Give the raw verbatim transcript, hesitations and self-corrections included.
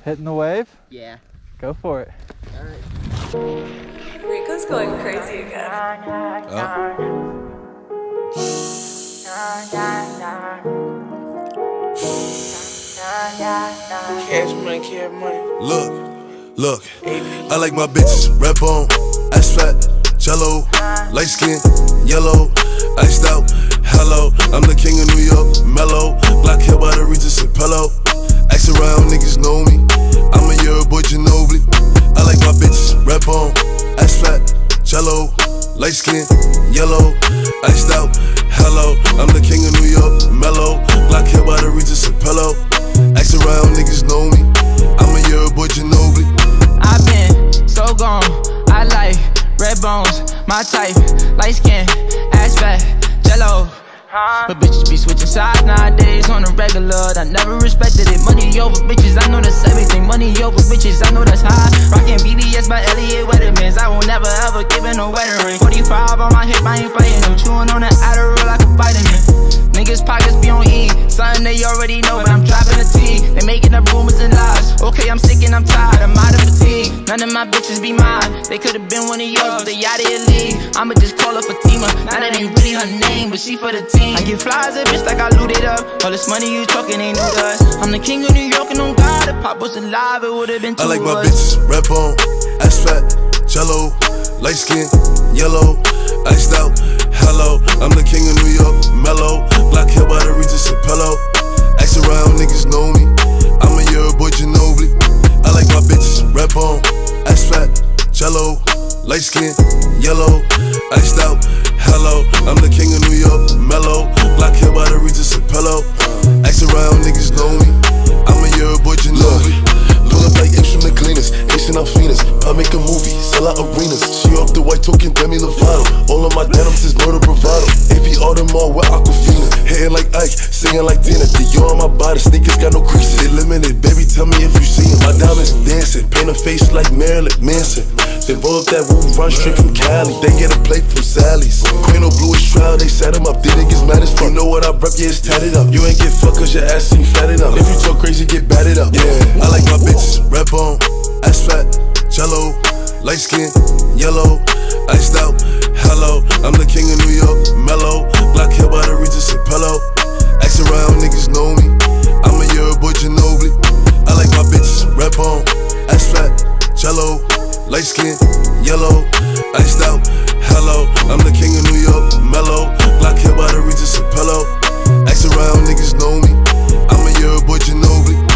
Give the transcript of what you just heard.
Hitting the wave? Yeah. Go for it. Alright. Rico's going crazy again. Oh. Cash money, cash money. Look, look, I like my bitches red bone, ass fat, jello, light skin, yellow, iced out, hello. I'm the king of New York, mellow, black hair by the Regis and pillow. Ask around, niggas know me. I'm a year boy Ginobili. I like my bitches red bone, ass fat, jello, light skin, yellow, iced out, hello. I'm the king of New York, mellow, black hair by the Regis and pillow. Ask around, niggas know me. I'm a year boy Ginobili. I've been so gone. I like red bones, my type, light skin, ass fat, jello. But bitches be switching sides nowadays on the regular. I never respected it. Money over bitches, I know that's everything. Money over bitches, I know that's high. Rockin' B B S by Elliot Weathermans. I will never ever give it no wedding ring. forty-five on my hip, I ain't fighting them. Chewing on that Adderall like a vitamin. Niggas pockets be on E, something they already know, but I'm dropping the T. They making up rumors and lies. Okay, I'm sick and I'm tired, I'm out of fatigue. None of my bitches be mine. They could've been one of yours, but they out of your league. I'ma just call her Fatima. Now that ain't really her name, but she for the team. I get flies a bitch like I looted up. All this money you talking ain't new to us. I'm the king of New York and on God. If Pop was alive, it would've been two I like of my us. bitches red bone, ass fat, jello, light skin, yellow, iced out, hello. I'm the king of New York, mellow, black hair by the Regis and pillow. Ask around, niggas know me. I'm a year boy Ginobili. I like my bitches red bone, ass fat, jello, light skin, yellow, iced out, hello. I'm the king of New York, mellow, black hair by the Regis and pillow. Ask around, niggas know me. I'm a year boy Ginobili. Pull up like apes from the cleaners, Haitian Alfinas. I make a movie, sell out arenas. She off the white token, Demi Lovato. All of my denims is murder bravado. A P Audemars with Aquafina. Hitting like Ike, singing like Tina. Dior on my body, sneakers got no creases. They limited, baby, tell me if you see them. My diamonds dancing, paint a face like Marilyn Manson. They roll up that roof, run straight from Cali. They get a plate from Sally's. Queen of Bluish trial, they set him up. They niggas mad as fuck. You know what I rep, yeah, it's tatted up. You ain't get fucked cause your ass ain't fatted up. If you talk crazy, get batted up. Yeah, I like my bitches red bone, ass fat, jello, light skin, yellow, iced out, hello. I'm the king of New York, mellow, black hair by the Regis and pillow. Ask around, niggas know me. I'm a year boy Ginobili. I like my bitches red bone, ass fat, jello, light skin, yellow, iced out, hello. I'm the king of New York, mellow, black hair by the Regis and pillow. Ask around, niggas know me. I'm a year boy Ginobili.